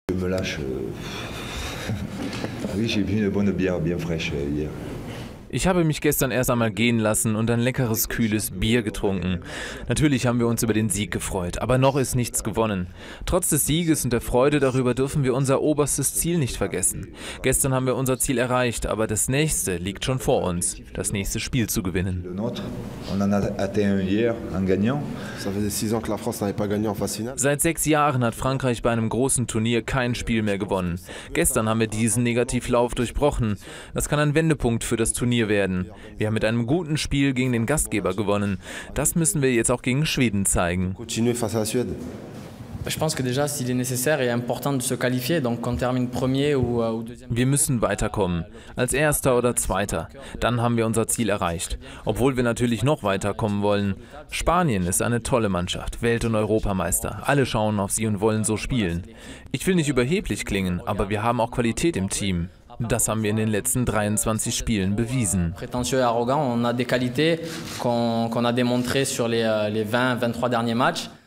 Je me lâche. Oui, j'ai bu une bonne bière bien fraîche hier. Ich habe mich gestern erst einmal gehen lassen und ein leckeres, kühles Bier getrunken. Natürlich haben wir uns über den Sieg gefreut, aber noch ist nichts gewonnen. Trotz des Sieges und der Freude darüber dürfen wir unser oberstes Ziel nicht vergessen. Gestern haben wir unser Ziel erreicht, aber das nächste liegt schon vor uns, das nächste Spiel zu gewinnen. Seit 6 Jahren hat Frankreich bei einem großen Turnier kein Spiel mehr gewonnen. Gestern haben wir diesen Negativlauf durchbrochen. Das kann ein Wendepunkt für das Turnier werden. Wir haben mit einem guten Spiel gegen den Gastgeber gewonnen. Das müssen wir jetzt auch gegen Schweden zeigen. Wir müssen weiterkommen, als Erster oder Zweiter. Dann haben wir unser Ziel erreicht, obwohl wir natürlich noch weiterkommen wollen. Spanien ist eine tolle Mannschaft, Welt- und Europameister. Alle schauen auf sie und wollen so spielen. Ich will nicht überheblich klingen, aber wir haben auch Qualität im Team. Das haben wir in den letzten 23 Spielen bewiesen. Prétentieux et arrogant, on a des qualités qu'on a démontrées sur les 20-23 derniers matchs.